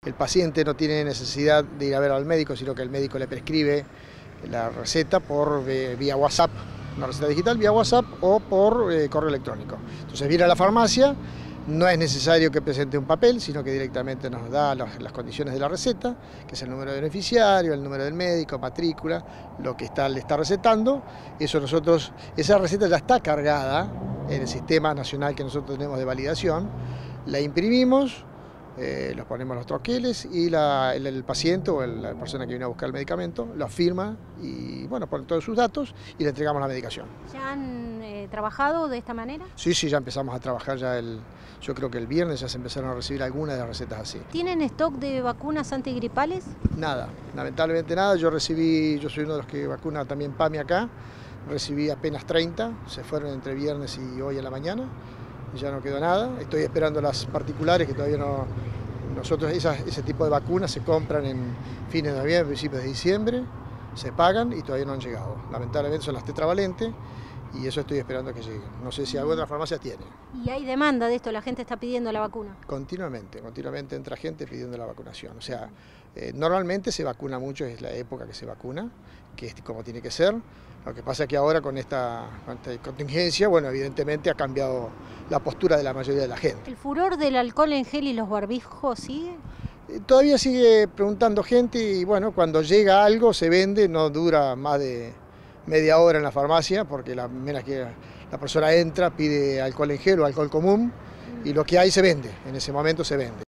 El paciente no tiene necesidad de ir a ver al médico, sino que el médico le prescribe la receta por vía WhatsApp, una receta digital vía WhatsApp o por correo electrónico. Entonces viene a la farmacia, no es necesario que presente un papel, sino que directamente nos da las condiciones de la receta, que es el número de beneficiario, el número del médico, matrícula, lo que le está recetando. Esa receta ya está cargada en el sistema nacional que nosotros tenemos de validación, la imprimimos, los ponemos los troqueles y el paciente o la persona que viene a buscar el medicamento lo firma y bueno, pone todos sus datos y le entregamos la medicación. ¿Ya han trabajado de esta manera? Sí, ya empezamos a trabajar yo creo que el viernes ya se empezaron a recibir algunas de las recetas así. ¿Tienen stock de vacunas antigripales? Nada, lamentablemente nada. Yo soy uno de los que vacuna también PAMI acá, recibí apenas 30, se fueron entre viernes y hoy en la mañana. Ya no quedó nada, estoy esperando las particulares que todavía no. Nosotros ese tipo de vacunas se compran en fines de noviembre, principios de diciembre, se pagan y todavía no han llegado. Lamentablemente son las tetravalentes y eso estoy esperando que lleguen. No sé si alguna otra farmacia tiene. ¿Y hay demanda de esto? ¿La gente está pidiendo la vacuna? Continuamente entra gente pidiendo la vacunación. O sea, normalmente se vacuna mucho, es la época que se vacuna, que es como tiene que ser. Lo que pasa es que ahora con esta contingencia, bueno, evidentemente ha cambiado la postura de la mayoría de la gente. ¿El furor del alcohol en gel y los barbijos sigue? Todavía sigue preguntando gente y bueno, cuando llega algo se vende, no dura más de media hora en la farmacia, porque menos que la persona entra, pide alcohol en gel o alcohol común y lo que hay se vende, en ese momento se vende.